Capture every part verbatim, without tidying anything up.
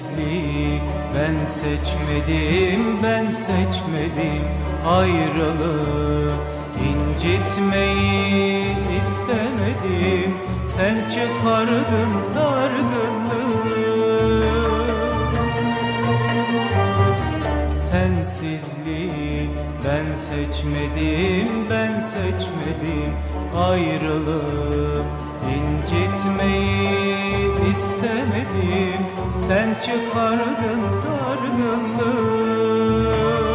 Sensizliği ben seçmedim, ben seçmedim. Ayrılığı, incitmeyi istemedim. Sen çıkardın dargınlığı. Sensizliği ben seçmedim, ben seçmedim. Ayrılığı, incitmeyi istemedim. Sen çıkardın dargınlığı.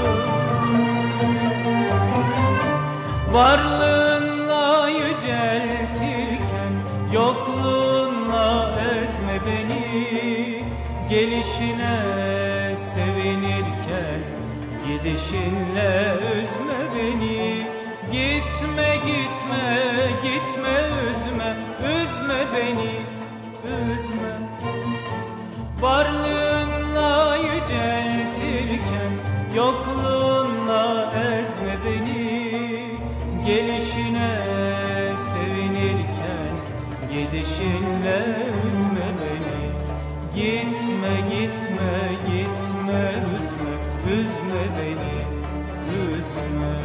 Varlığınla yüceltirken yokluğunla ezme beni. Gelişine sevinirken gidişinle üzme beni. Gitme gitme gitme üzme, üzme beni, üzme. Varlığınla yüceltirken yokluğunla ezme beni. Gelişine sevinirken gidişinle üzme beni. Gitme gitme gitme üzme, üzme beni, üzme.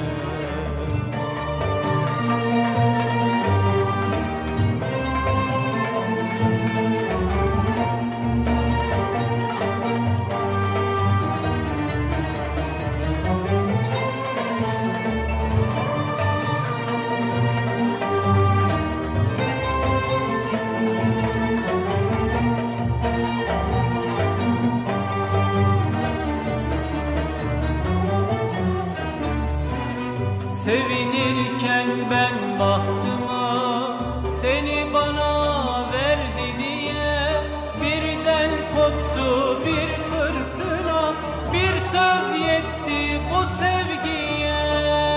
Sevinirken ben bahtıma seni bana verdi diye birden koptu bir fırtına. Bir söz yetti bu sevgiye.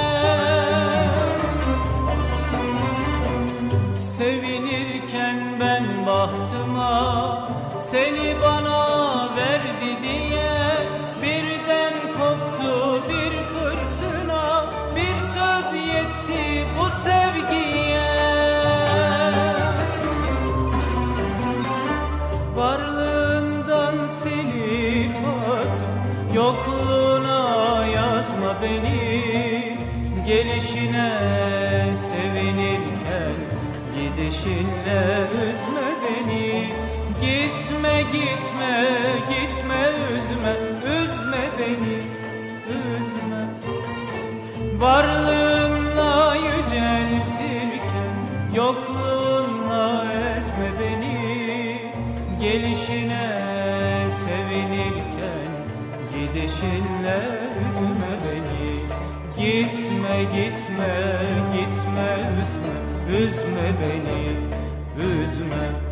Sevinirken ben bahtıma seni bana verdi diye birden koptu bir fırtına. Bir söz yetti bu sevgiye. Varlığından silip atıp yokluğuna yazma beni. Gelişine sevinirken gidişinle üzme beni. Gitme gitme gitme üzme, üzme beni, üzme. Varlığınla yüceltirken yokluğunla ezme beni. Gelişine sevinirken gidişinle üzme beni. Gitme gitme gitme üzme, üzme beni, üzme.